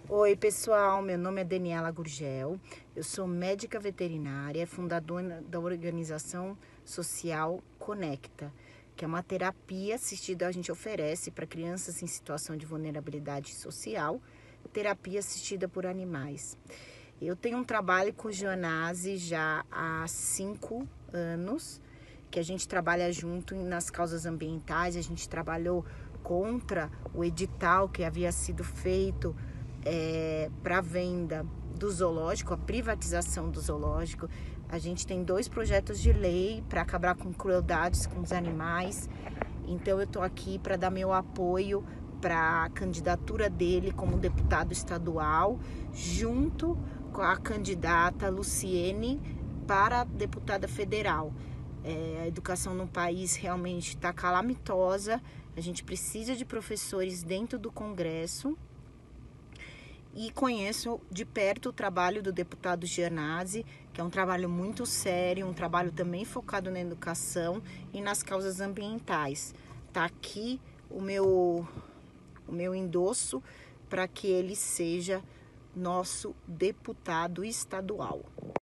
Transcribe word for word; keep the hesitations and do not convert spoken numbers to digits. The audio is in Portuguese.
Oi pessoal, meu nome é Daniela Gurgel, eu sou médica veterinária, fundadora da organização social Conecta, que é uma terapia assistida, a gente oferece para crianças em situação de vulnerabilidade social, terapia assistida por animais. Eu tenho um trabalho com o Joanase já há cinco anos, que a gente trabalha junto nas causas ambientais. A gente trabalhou contra o edital que havia sido feito é, para venda do zoológico, a privatização do zoológico. A gente tem dois projetos de lei para acabar com crueldades com os animais. Então eu estou aqui para dar meu apoio para a candidatura dele como deputado estadual, junto com a candidata Luciene para deputada federal. É, a educação no país realmente está calamitosa, a gente precisa de professores dentro do Congresso. E conheço de perto o trabalho do deputado Joanase, que é um trabalho muito sério, um trabalho também focado na educação e nas causas ambientais. Está aqui o meu, o meu endosso para que ele seja nosso deputado estadual.